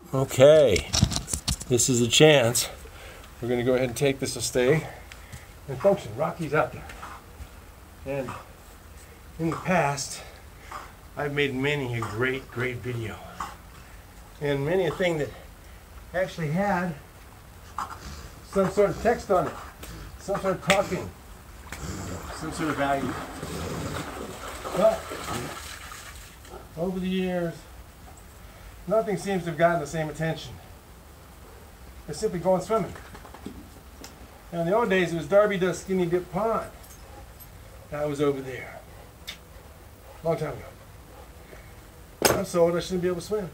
Okay, this is a chance. We're going to go ahead and take this to stay and function. Rocky's out there. And in the past, I've made many a great video. And many a thing that actually had some sort of text on it, some sort of talking, some sort of value. But over the years, nothing seems to have gotten the same attention as simply going swimming. Now in the old days, it was Darby does Skinny Dip Pond. I was over there. Long time ago. I'm so old I shouldn't be able to swim.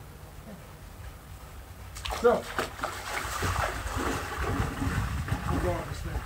So, I'm going to swim.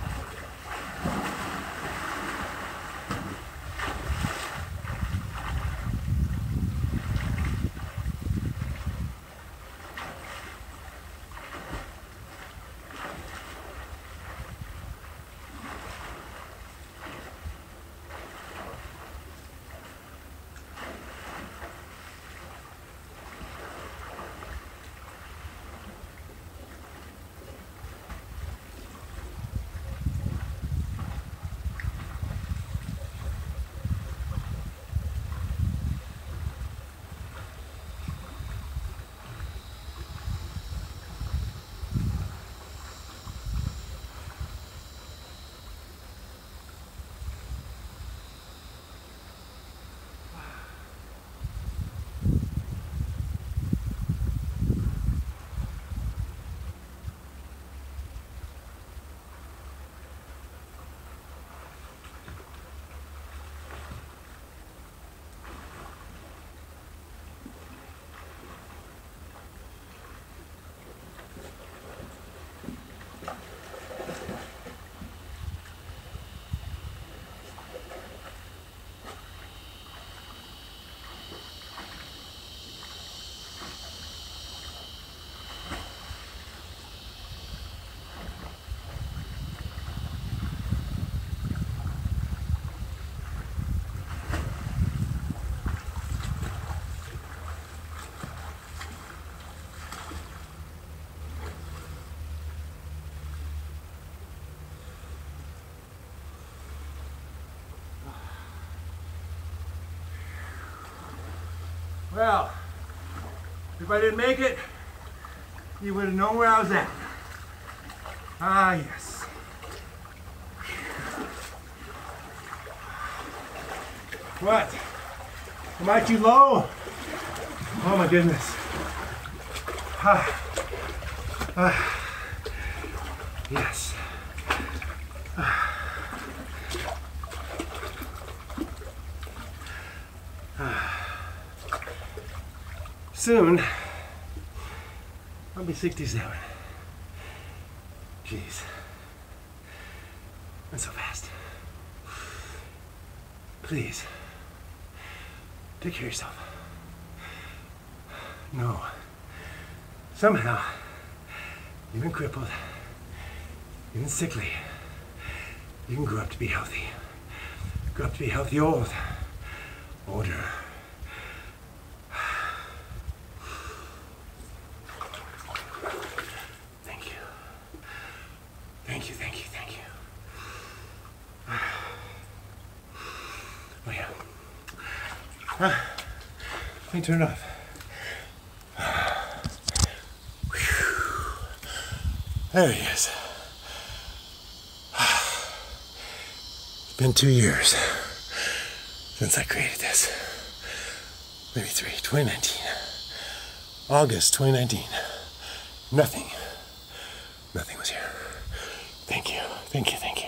Well, if I didn't make it, you would have known where I was at. Ah, yes. What? Am I too low? Oh my goodness. Yes. Soon, I'll be 67. Jeez. That's so fast. Please, take care of yourself. No. Somehow, even crippled, even sickly, you can grow up to be healthy. Grow up to be healthy older. Thank you. Oh yeah. Let me turn it off. There he is. It's been 2 years since I created this. Maybe 3, 2019. August 2019. Nothing was here. Thank you.